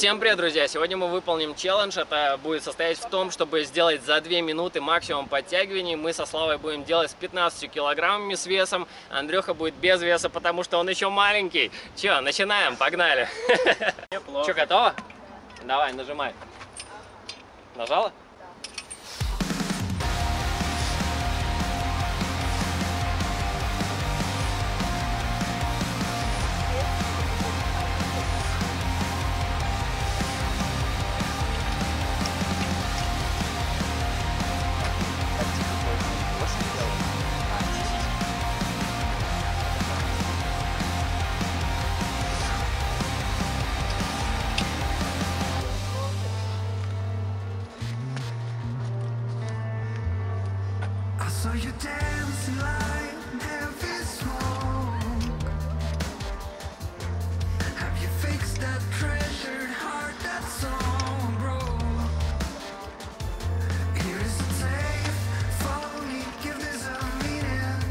Всем привет, друзья! Сегодня мы выполним челлендж. Это будет состоять в том, чтобы сделать за 2 минуты максимум подтягиваний. Мы со Славой будем делать с 15 килограммами с весом. Андрюха будет без веса, потому что он еще маленький. Че, начинаем, погнали! Че, готово? Давай, нажимай. Нажала? So you dancing like heavy smoke. Have you fixed that treasured heart that's all broke? Here is a tape for me, give this a meaning.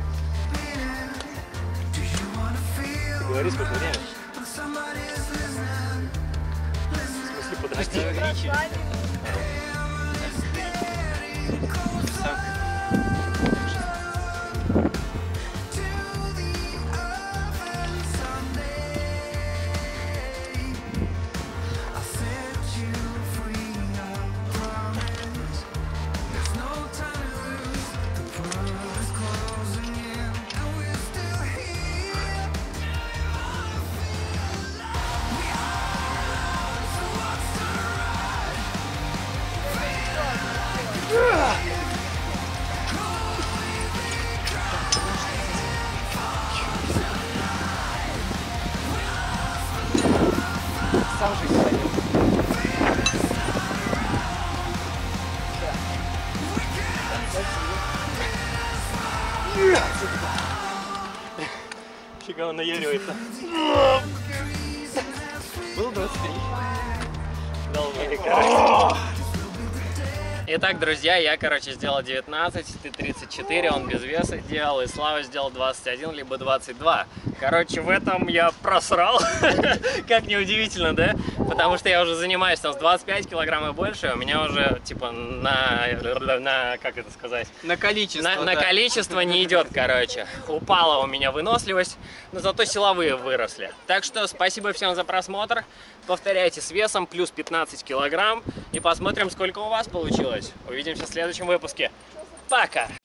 Do you wanna feel Говори, сколько времени? when somebody's listening? В смысле, подожди. Сам же садил. Фига он наяривается. Был 23. Дал мне. Итак, друзья, я, сделал 19, ты 34, он без веса делал, и Слава сделал 21, либо 22. В этом я просрал, как неудивительно, да? Потому что я уже занимаюсь там с 25 килограмм и больше, у меня уже, типа, как это сказать? На количество. На количество не идет, Упала у меня выносливость, но зато силовые выросли. Так что спасибо всем за просмотр. Повторяйте с весом плюс 15 килограмм и посмотрим, сколько у вас получилось. Увидимся в следующем выпуске. Пока!